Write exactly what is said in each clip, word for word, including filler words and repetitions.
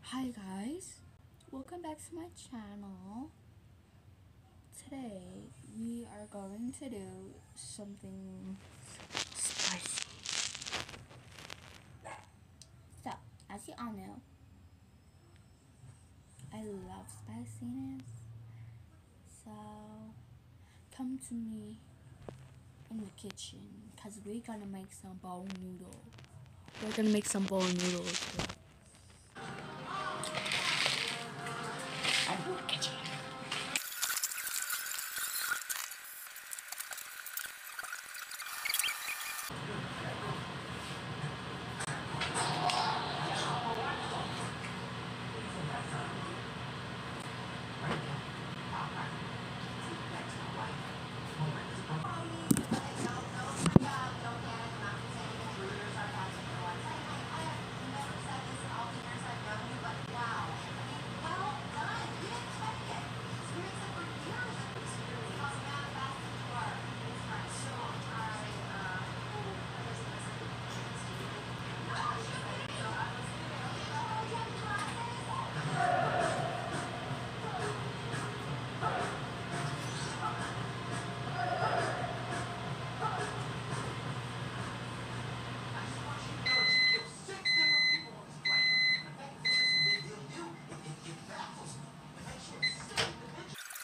Hi guys, welcome back to my channel. Today we are going to do something spicy. So, as you all know, I love spiciness. So, come to me in the kitchen because we're gonna make some bowl noodle. We're gonna make some bowl noodles. I'm in the kitchen.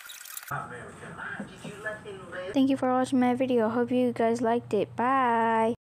Thank you for watching my video. Hope you guys liked it. Bye.